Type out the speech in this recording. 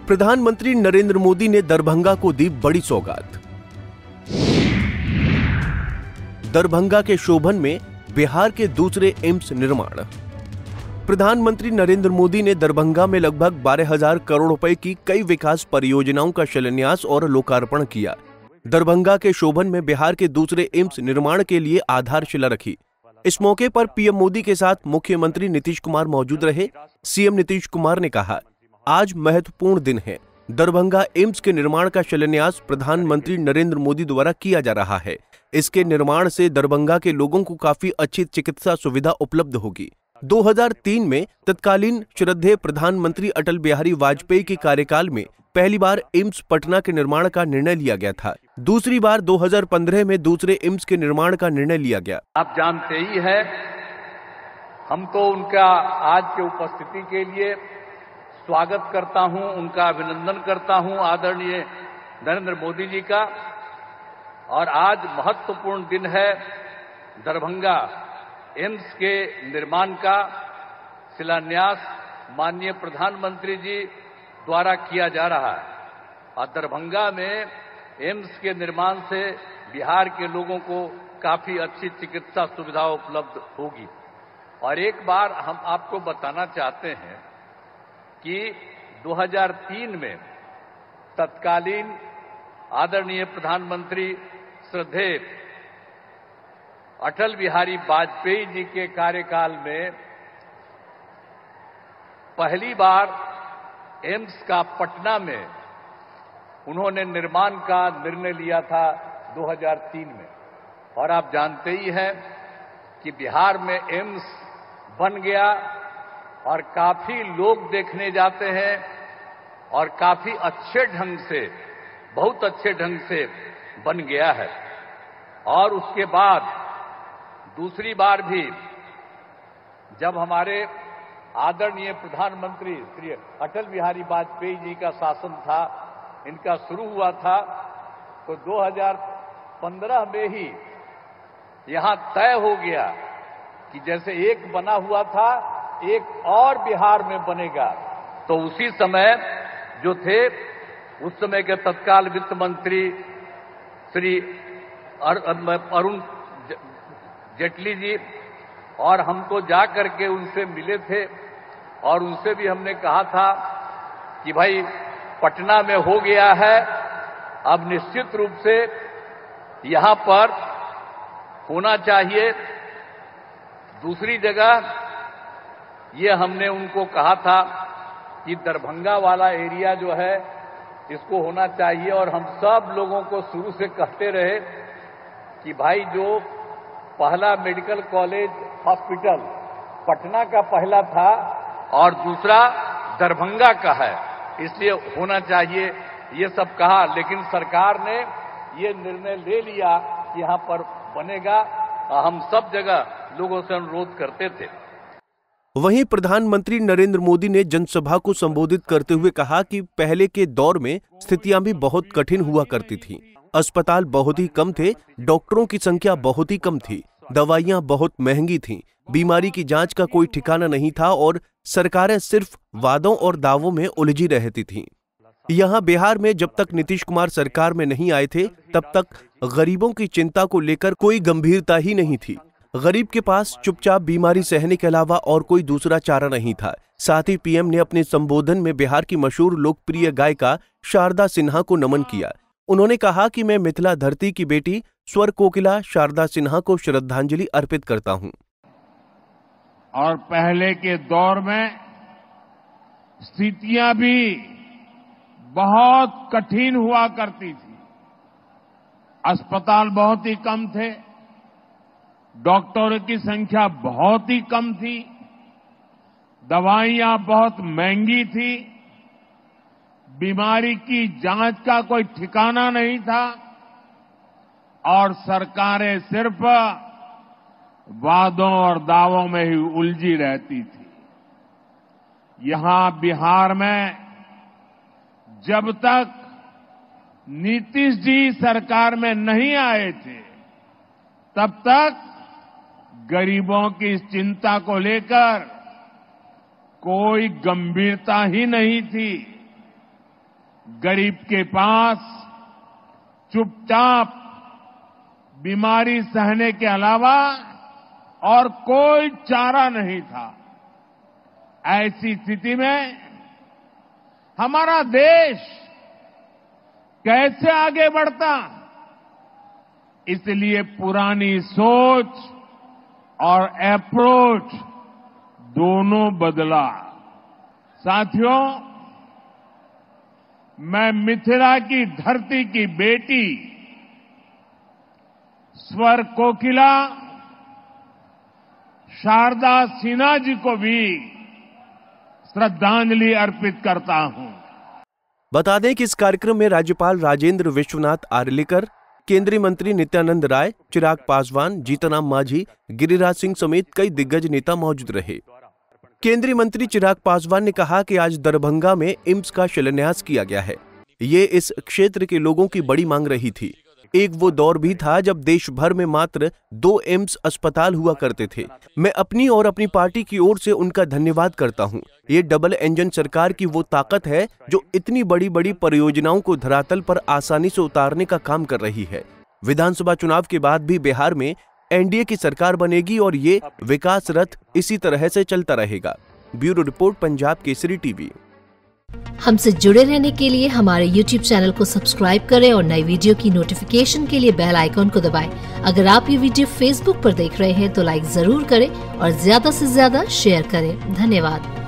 प्रधानमंत्री नरेंद्र मोदी ने दरभंगा को दी बड़ी सौगात। दरभंगा के शोभन में बिहार के दूसरे एम्स निर्माण। प्रधानमंत्री नरेंद्र मोदी ने दरभंगा में लगभग 12,000 करोड़ रुपए की कई विकास परियोजनाओं का शिलान्यास और लोकार्पण किया। दरभंगा के शोभन में बिहार के दूसरे एम्स निर्माण के लिए आधारशिला रखी। इस मौके पर पीएम मोदी के साथ मुख्यमंत्री नीतीश कुमार मौजूद रहे। सीएम नीतीश कुमार ने कहा, आज महत्वपूर्ण दिन है। दरभंगा एम्स के निर्माण का शिलान्यास प्रधानमंत्री नरेंद्र मोदी द्वारा किया जा रहा है। इसके निर्माण से दरभंगा के लोगों को काफी अच्छी चिकित्सा सुविधा उपलब्ध होगी। 2003 में तत्कालीन श्रद्धेय प्रधानमंत्री अटल बिहारी वाजपेयी के कार्यकाल में पहली बार एम्स पटना के निर्माण का निर्णय लिया गया था। दूसरी बार 2015 में दूसरे एम्स के निर्माण का निर्णय लिया गया। आप जानते ही हैं, हम तो उनका आज के उपस्थिति के लिए स्वागत करता हूं, उनका अभिनंदन करता हूं, आदरणीय नरेंद्र मोदी जी का। और आज महत्वपूर्ण दिन है, दरभंगा एम्स के निर्माण का शिलान्यास माननीय प्रधानमंत्री जी द्वारा किया जा रहा है। और दरभंगा में एम्स के निर्माण से बिहार के लोगों को काफी अच्छी चिकित्सा सुविधा उपलब्ध होगी। और एक बार हम आपको बताना चाहते हैं कि 2003 में तत्कालीन आदरणीय प्रधानमंत्री श्रद्धेय अटल बिहारी वाजपेयी जी के कार्यकाल में पहली बार एम्स का पटना में उन्होंने निर्माण का निर्णय लिया था 2003 में। और आप जानते ही हैं कि बिहार में एम्स बन गया और काफी लोग देखने जाते हैं और काफी अच्छे ढंग से, बहुत अच्छे ढंग से बन गया है। और उसके बाद दूसरी बार भी जब हमारे आदरणीय प्रधानमंत्री श्री अटल बिहारी वाजपेयी जी का शासन था, इनका शुरू हुआ था, तो 2015 में ही यहां तय हो गया कि जैसे एक बना हुआ था, एक और बिहार में बनेगा। तो उसी समय जो थे, उस समय के तत्काल वित्त मंत्री श्री अरुण जेटली जी, और हम तो जा करके उनसे मिले थे और उनसे भी हमने कहा था कि भाई पटना में हो गया है, अब निश्चित रूप से यहां पर होना चाहिए। दूसरी जगह ये हमने उनको कहा था कि दरभंगा वाला एरिया जो है इसको होना चाहिए। और हम सब लोगों को शुरू से कहते रहे कि भाई जो पहला मेडिकल कॉलेज हॉस्पिटल पटना का पहला था और दूसरा दरभंगा का है, इसलिए होना चाहिए, ये सब कहा। लेकिन सरकार ने ये निर्णय ले लिया कि यहां पर बनेगा। हम सब जगह लोगों से अनुरोध करते थे। वहीं प्रधानमंत्री नरेंद्र मोदी ने जनसभा को संबोधित करते हुए कहा कि पहले के दौर में स्थितियां भी बहुत कठिन हुआ करती थीं। अस्पताल बहुत ही कम थे, डॉक्टरों की संख्या बहुत ही कम थी, दवाइयां बहुत महंगी थीं, बीमारी की जांच का कोई ठिकाना नहीं था और सरकारें सिर्फ वादों और दावों में उलझी रहती थीं। यहाँ बिहार में जब तक नीतीश कुमार सरकार में नहीं आए थे, तब तक गरीबों की चिंता को लेकर कोई गंभीरता ही नहीं थी। गरीब के पास चुपचाप बीमारी सहने के अलावा और कोई दूसरा चारा नहीं था। साथ ही पीएम ने अपने संबोधन में बिहार की मशहूर लोकप्रिय गायिका शारदा सिन्हा को नमन किया। उन्होंने कहा कि मैं मिथिला धरती की बेटी स्वर कोकिला शारदा सिन्हा को श्रद्धांजलि अर्पित करता हूं। और पहले के दौर में स्थितियां भी बहुत कठिन हुआ करती थी। अस्पताल बहुत ही कम थे, डॉक्टरों की संख्या बहुत ही कम थी, दवाइयां बहुत महंगी थी, बीमारी की जांच का कोई ठिकाना नहीं था और सरकारें सिर्फ वादों और दावों में ही उलझी रहती थी। यहां बिहार में जब तक नीतीश जी सरकार में नहीं आए थे, तब तक गरीबों की इस चिंता को लेकर कोई गंभीरता ही नहीं थी। गरीब के पास चुपचाप बीमारी सहने के अलावा और कोई चारा नहीं था। ऐसी स्थिति में हमारा देश कैसे आगे बढ़ता? इसलिए पुरानी सोच और अप्रोच दोनों बदला। साथियों, मैं मिथिला की धरती की बेटी स्वर कोकिला शारदा सिन्हा जी को भी श्रद्धांजलि अर्पित करता हूं। बता दें कि इस कार्यक्रम में राज्यपाल राजेंद्र विश्वनाथ आर्लेकर, केंद्रीय मंत्री नित्यानंद राय, चिराग पासवान, जीतनराम मांझी, गिरिराज सिंह समेत कई दिग्गज नेता मौजूद रहे। केंद्रीय मंत्री चिराग पासवान ने कहा कि आज दरभंगा में एम्स का शिलान्यास किया गया है। ये इस क्षेत्र के लोगों की बड़ी मांग रही थी। एक वो दौर भी था जब देश भर में मात्र 2 एम्स अस्पताल हुआ करते थे। मैं अपनी और अपनी पार्टी की ओर से उनका धन्यवाद करता हूं। ये डबल इंजन सरकार की वो ताकत है जो इतनी बड़ी बड़ी परियोजनाओं को धरातल पर आसानी से उतारने का काम कर रही है। विधानसभा चुनाव के बाद भी बिहार में एनडीए की सरकार बनेगी और ये विकास रथ इसी तरह से चलता रहेगा। Bureau report, Punjab Kesari TV. हमसे जुड़े रहने के लिए हमारे YouTube चैनल को सब्सक्राइब करें और नई वीडियो की नोटिफिकेशन के लिए बेल आइकॉन को दबाएं। अगर आप ये वीडियो Facebook पर देख रहे हैं तो लाइक जरूर करें और ज्यादा से ज्यादा शेयर करें। धन्यवाद।